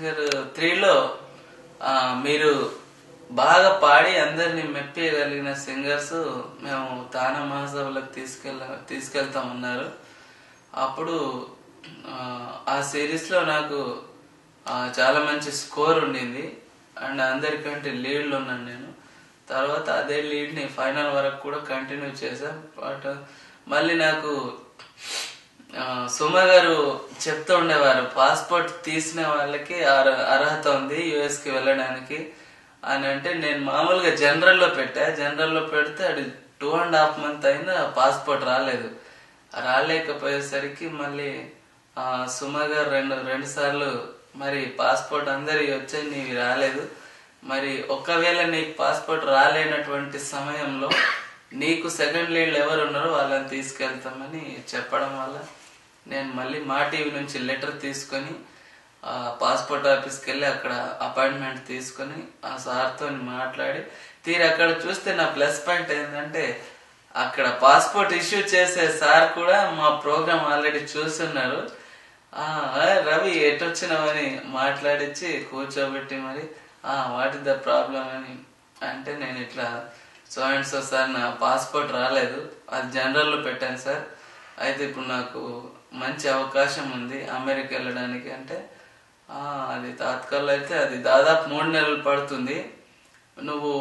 Singer 3లో మీరు బాగా పాడి అందరిని మెప్పియగలిగిన సింగర్స్ మేము తానా మహాసభలకు తీసుకెళ్తామన్నారు. అప్పుడు ఆ సిరీస్లో నాకు చాలా మంచి స్కోర్ ఉండింది అండ్ అందరికంటే లీడ్లో ఉన్నాను నేను. తర్వాత అదే లీడ్ని ఫైనల్ వరకు కూడా కంటిన్యూ చేశాం. బట్ మళ్ళీ నాకు సుమ గారు చెప్తూ ఉండేవారు, పాస్పోర్ట్ తీసిన వాళ్ళకి అర్హత ఉంది యుఎస్కి వెళ్ళడానికి అని. అంటే నేను మామూలుగా జనరల్లో పెడితే అది 2.5 months అయినా పాస్పోర్ట్ రాలేకపోయేసరికి మళ్ళీ సుమ గారు రెండు సార్లు మరి పాస్పోర్ట్ అందరి వచ్చాయి, నీవి రాలేదు, మరి ఒకవేళ నీకు పాస్పోర్ట్ రాలేనటువంటి సమయంలో నీకు సెకండ్ లీడ్లు ఎవరు ఉన్నారో వాళ్ళని తీసుకెళ్తామని చెప్పడం వల్ల నేను మళ్ళీ మా టీవీ నుంచి లెటర్ తీసుకొని పాస్పోర్ట్ ఆఫీస్కి వెళ్ళి అక్కడ అపాయింట్మెంట్ తీసుకొని ఆ సార్తో మాట్లాడి అక్కడ చూస్తే నా ప్లస్ పాయింట్ ఏంటంటే అక్కడ పాస్పోర్ట్ ఇష్యూ చేసే సార్ కూడా మా ప్రోగ్రామ్ ఆల్రెడీ చూస్తున్నారు. రవి ఎటొచ్చినావని మాట్లాడించి కూర్చోబెట్టి మరి వాట్ ఇస్ ద ప్రాబ్లం అని అంటే, నేను ఇట్లా సో అండ్ సో సార్ నా పాస్పోర్ట్ రాలేదు, అది జనరల్లో పెట్టాను సార్, అయితే ఇప్పుడు నాకు మంచి అవకాశం ఉంది అమెరికా వెళ్ళడానికి అంటే అది తాత్కాలం అయితే అది దాదాపు 3 నెలలు పడుతుంది, నువ్వు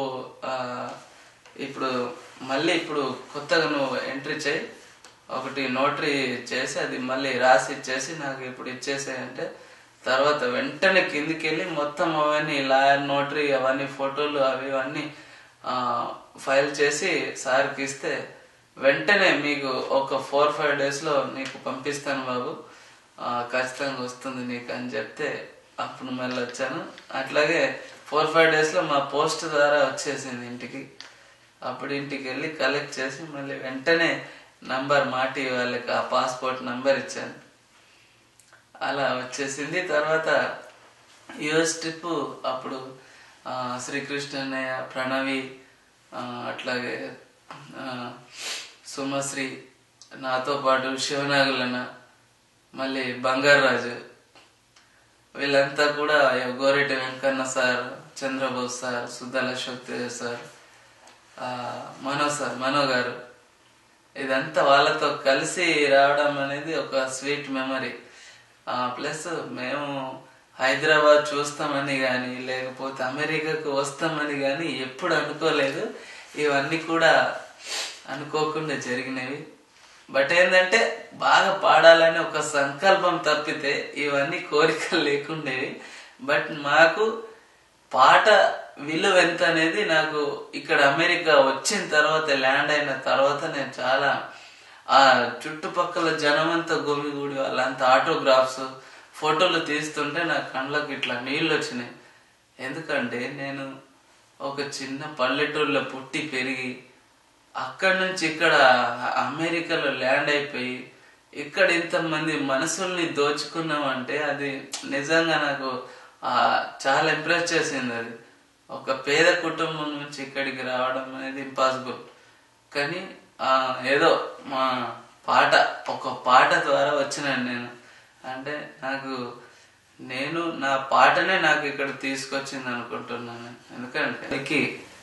ఇప్పుడు కొత్తగా నువ్వు ఎంట్రీ చేయి, ఒకటి నోటరీ చేసి అది మళ్ళీ రాసి ఇచ్చేసి నాకు ఇప్పుడు ఇచ్చేసాయంటే తర్వాత వెంటనే కిందికి వెళ్ళి మొత్తం అవన్నీ లాయర్ నోటరీ అవన్నీ ఫోటోలు అవన్నీ ఫైల్ చేసి సార్కి ఇస్తే వెంటనే మీకు ఒక 4-5 daysలో నీకు పంపిస్తాను బాబు, ఖచ్చితంగా వస్తుంది నీకు అని చెప్తే అప్పుడు మళ్ళీ వచ్చాను. అట్లాగే 4-5 daysలో మా పోస్ట్ ద్వారా వచ్చేసింది ఇంటికి. అప్పుడు ఇంటికి వెళ్ళి కలెక్ట్ చేసి మళ్ళీ వెంటనే నంబర్ మాటి వాళ్ళకి ఆ పాస్పోర్ట్ నంబర్ ఇచ్చాను, అలా వచ్చేసింది. తర్వాత యుఎస్ ట్రిప్ అప్పుడు శ్రీకృష్ణయ్య, ప్రణవి, అట్లాగే సుమశ్రీ, నాతో పాటు శివనాగులన్న, మళ్ళీ బంగారాజు, వీళ్ళంతా కూడా Goreti Venkanna sir, Chandrabose sir, Suddala Shakti sir, Mano గారు, ఇదంతా వాళ్ళతో కలిసి రావడం అనేది ఒక స్వీట్ మెమరీ. ప్లస్ మేము హైదరాబాద్ చూస్తామని కానీ లేకపోతే అమెరికాకు వస్తామని కానీ ఎప్పుడు అనుకోలేదు. ఇవన్నీ కూడా అనుకోకుండా జరిగినవి. బట్ ఏంటంటే బాగా పాడాలని ఒక సంకల్పం తప్పితే ఇవన్నీ కోరికలు లేకుండేవి. బట్ మాకు పాట విలువ ఎంత అనేది నాకు ఇక్కడ అమెరికా వచ్చిన తర్వాత, ల్యాండ్ అయిన తర్వాత నేను చాలా ఆ చుట్టుపక్కల జనమంతా గుమిగూడి వాళ్ళంతా ఆటోగ్రాఫ్స్ ఫోటోలు తీస్తుంటే నా కళ్ళకి ఇట్లా నీళ్ళు వచ్చినాయి. ఎందుకంటే నేను ఒక చిన్న పల్లెటూరులో పుట్టి పెరిగి అక్కడి నుంచి ఇక్కడ అమెరికాలో ల్యాండ్ అయిపోయి ఇక్కడ ఇంతమంది మనసుల్ని దోచుకున్నామంటే అది నిజంగా నాకు చాలా ఇంప్రెస్ చేసింది. అది ఒక పేద కుటుంబం నుంచి ఇక్కడికి రావడం అనేది ఇంపాసిబుల్. కానీ ఏదో మా ఒక పాట ద్వారా వచ్చినాను నేను. అంటే నా పాటనే నాకు ఇక్కడ తీసుకొచ్చింది అనుకుంటున్నాను. ఎందుకంటే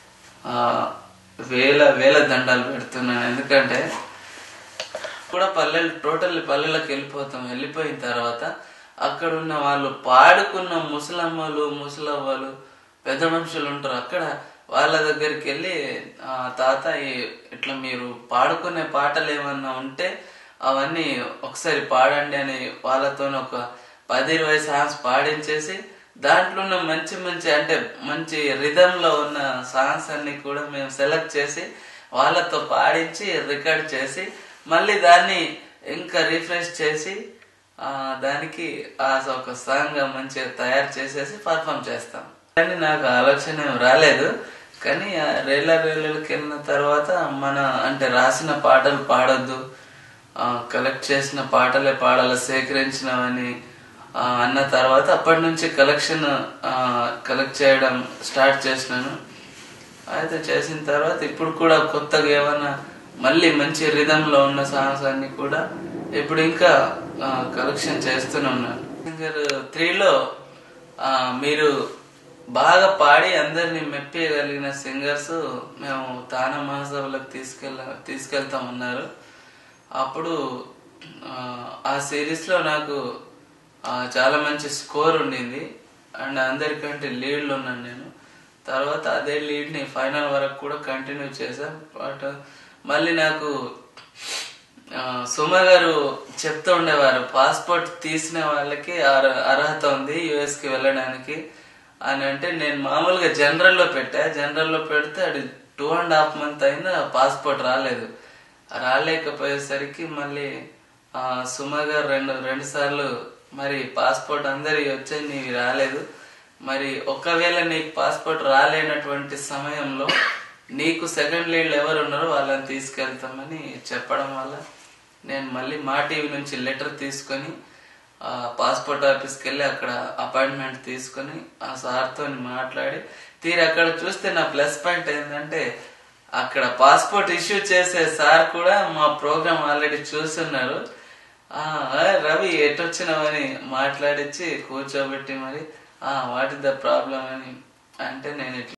వేల దండాలు పెడుతున్నాను. ఎందుకంటే కూడా పల్లెలకు వెళ్ళిపోయిన తర్వాత అక్కడ ఉన్న వాళ్ళు పాడుకున్న ముసలమ్మలు, ముసలవ్వలు, పెద్ద మనుషులు ఉంటారు. అక్కడ వాళ్ళ దగ్గరికి వెళ్ళి తాత ఇట్లా మీరు పాడుకునే పాటలు ఏమన్నా ఉంటే అవన్నీ ఒకసారి పాడండి అని వాళ్ళతో ఒక 10-20 సాంగ్స్ పాడించేసి దాంట్లో ఉన్న మంచి రిథంలో ఉన్న సాంగ్స్ అన్ని కూడా మేము సెలెక్ట్ చేసి వాళ్ళతో పాడించి రికార్డ్ చేసి మళ్ళీ దాన్ని ఇంకా రిఫ్రెష్ చేసి దానికి ఒక సాంగ్ మంచిగా తయారు చేసేసి పర్ఫామ్ చేస్తాం. కానీ నాకు ఆలోచన రాలేదు. కానీ రేళ్ళకి వెళ్ళిన తర్వాత రాసిన పాటలు పాడొద్దు, కలెక్ట్ చేసిన పాటలే పాడాలి, సేకరించినవని అన్న తర్వాత అప్పటి నుంచి కలెక్ట్ చేయడం స్టార్ట్ చేసినాను. అయితే చేసిన తర్వాత ఇప్పుడు కూడా కొత్తగా ఏమన్నా మళ్ళీ మంచి రిథంలో ఉన్న సాంగ్స్ అన్ని కూడా ఇప్పుడు ఇంకా కలెక్షన్ చేస్తూనే ఉన్నాను. సింగర్ 3లో మీరు బాగా పాడి అందరిని మెప్పియగలిగిన సింగర్స్ మేము తానా మహాసభలకు తీసుకెళ్తామన్నారు. అప్పుడు ఆ సిరీస్ లో నాకు చాలా మంచి స్కోర్ ఉండింది అండ్ అందరికంటే లీడ్లో ఉన్నాను నేను. తర్వాత అదే లీడ్ని ఫైనల్ వరకు కూడా కంటిన్యూ చేశాం. బట్ మళ్ళీ నాకు సుమ గారు చెప్తూ ఉండేవారు, పాస్పోర్ట్ తీసిన వాళ్ళకి అర్హత ఉంది యుఎస్కి వెళ్ళడానికి అని. అంటే నేను మామూలుగా జనరల్లో పెడితే అది 2.5 months అయిందా పాస్పోర్ట్ రాలేదు. రాలేకపోయేసరికి మళ్ళీ సుమ గారు రెండు సార్లు మరి పాస్పోర్ట్ అందరికి వచ్చాయి, నీవి రాలేదు, మరి ఒకవేళ నీకు పాస్పోర్ట్ రాలేనటువంటి సమయంలో నీకు సెకండ్ లీడ్ ఎవరు ఉన్నారో వాళ్ళని తీసుకెళ్తామని చెప్పడం వల్ల నేను మళ్ళీ మా టీవీ నుంచి లెటర్ తీసుకొని పాస్పోర్ట్ ఆఫీస్కి వెళ్ళి అక్కడ అపాయింట్మెంట్ తీసుకొని ఆ సార్తో మాట్లాడి అక్కడ చూస్తే నా ప్లస్ పాయింట్ ఏంటంటే అక్కడ పాస్పోర్ట్ ఇష్యూ చేసే సార్ కూడా మా ప్రోగ్రామ్ ఆల్రెడీ చూస్తున్నారు. రవి ఎటొచ్చినావని మాట్లాడించి కూర్చోబెట్టి మరి వాట్ ఇస్ ద ప్రాబ్లం అని అంటే నేను